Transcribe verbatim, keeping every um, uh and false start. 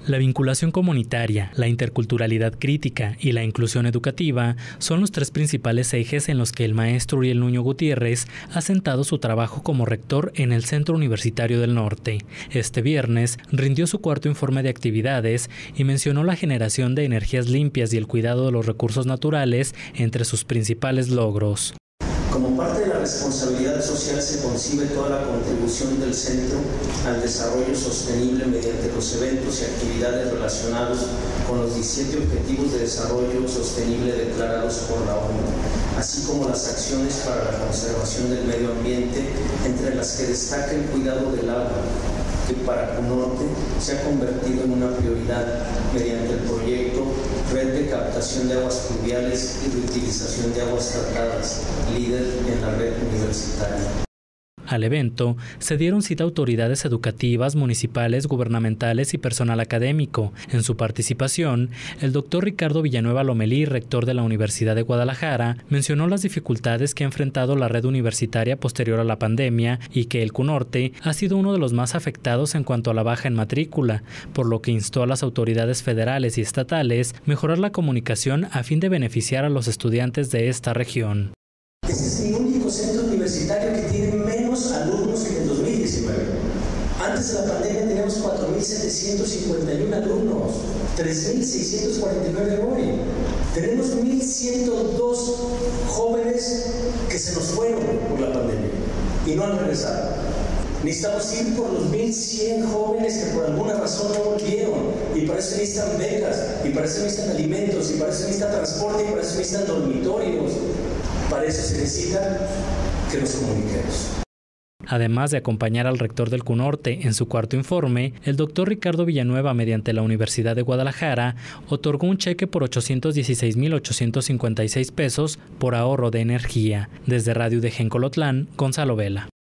La vinculación comunitaria, la interculturalidad crítica y la inclusión educativa son los tres principales ejes en los que el maestro Uriel Nuño Gutiérrez ha sentado su trabajo como rector en el Centro Universitario del Norte. Este viernes rindió su cuarto informe de actividades y mencionó la generación de energías limpias y el cuidado de los recursos naturales entre sus principales logros. Como parte de la responsabilidad social se concibe toda la contribución del centro al desarrollo sostenible mediante los eventos y actividades relacionados con los diecisiete Objetivos de Desarrollo Sostenible declarados por la ONU, así como las acciones para la conservación del medio ambiente, entre las que destaca el cuidado del agua, que para Cunorte se ha convertido en una prioridad mediante el proyecto Red de Captación de Aguas Pluviales y Reutilización de Aguas Tratadas, líder en la red universitaria. Al evento se dieron cita autoridades educativas, municipales, gubernamentales y personal académico. En su participación, el doctor Ricardo Villanueva Lomelí, rector de la Universidad de Guadalajara, mencionó las dificultades que ha enfrentado la red universitaria posterior a la pandemia y que el Cunorte ha sido uno de los más afectados en cuanto a la baja en matrícula, por lo que instó a las autoridades federales y estatales mejorar la comunicación a fin de beneficiar a los estudiantes de esta región. Este es el único centro universitario que tiene menos alumnos que en dos mil diecinueve. Antes de la pandemia teníamos cuatro mil setecientos cincuenta y uno alumnos, tres mil seiscientos cuarenta y nueve hoy. Tenemos mil ciento dos jóvenes que se nos fueron por la pandemia y no han regresado. Necesitamos ir por los mil cien jóvenes que por alguna razón no volvieron, y para eso necesitan becas, y para eso necesitan alimentos, y para eso necesitan transporte, y para eso necesitan dormitorios. Para eso se necesita que nos comuniquemos. Además de acompañar al rector del Cunorte en su cuarto informe, el doctor Ricardo Villanueva, mediante la Universidad de Guadalajara, otorgó un cheque por ochocientos dieciséis mil ochocientos cincuenta y seis pesos por ahorro de energía. Desde Radio de Encolotlán, Gonzalo Vela.